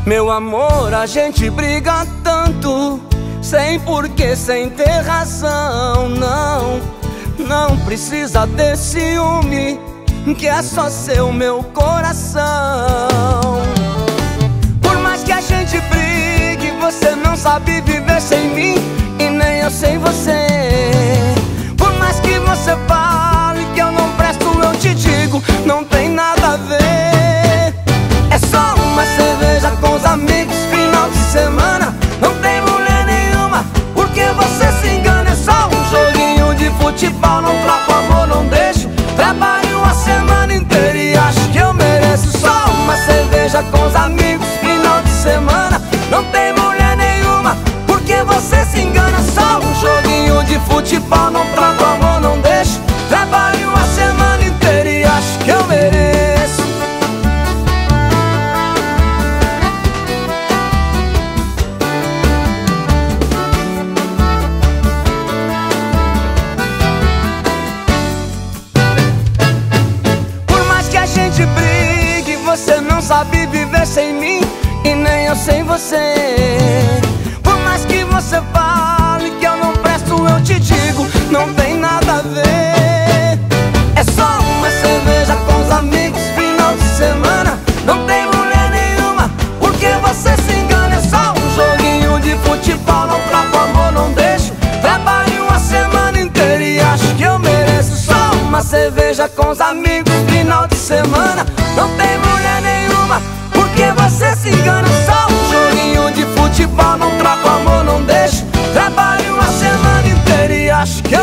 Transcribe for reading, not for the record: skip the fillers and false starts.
Meu amor, a gente briga tanto, sem porquê, sem ter razão. Não precisa ter ciúme, que é só seu meu coração. Por mais que a gente brigue, você não sabe viver sem mim, e nem eu sem você. Por mais que você fale que eu não presto, eu te digo, não tem nada a ver. É só uma cerveja com os amigos, final de semana. Não tem mulher nenhuma, porque você se engana. É só um joguinho de futebol, não troco amor, não deixo. Trabalho a semana inteira e acho que eu mereço. Só uma cerveja com os amigos, final de semana. Não tem mulher nenhuma, porque você se engana. Só um joguinho de futebol, não troco amor, não deixo. Trabalho a semana inteira e acho que eu mereço. Você não sabe viver sem mim, e nem eu sem você. Por mais que você fale que eu não presto, eu te digo, não tem nada a ver. É só uma cerveja com os amigos, final de semana. Não tem mulher nenhuma, porque você se engana. É só um joguinho de futebol, não troco amor, não deixo. Trabalho a semana inteira e acho que eu mereço. Só uma cerveja com os amigos, final de semana. Não tem mulher nenhuma, porque você se engana. Só um joguinho de futebol, não troco amor, não deixo. Trabalho a semana inteira e acho que